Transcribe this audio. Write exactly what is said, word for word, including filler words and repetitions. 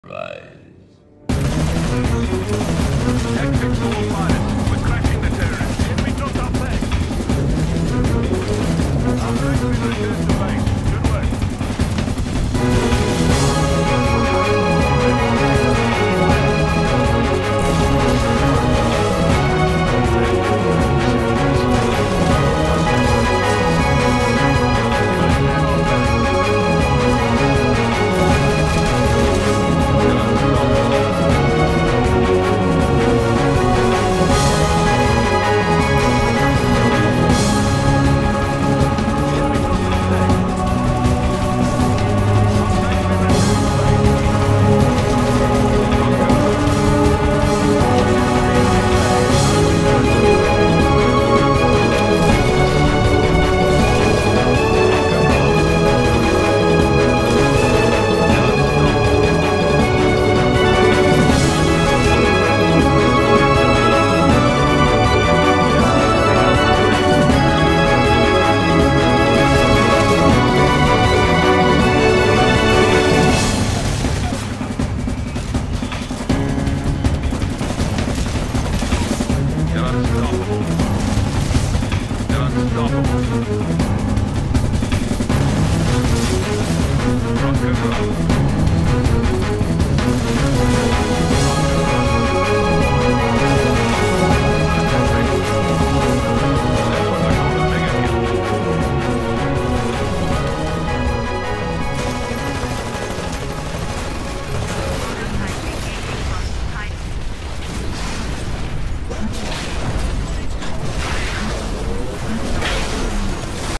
Rise. Exit all pilots. We're crashing the terrorists. Enemy dropped our plane. Our plane will return to base. Good work. Unstoppable. Unstoppable. Rock and roll.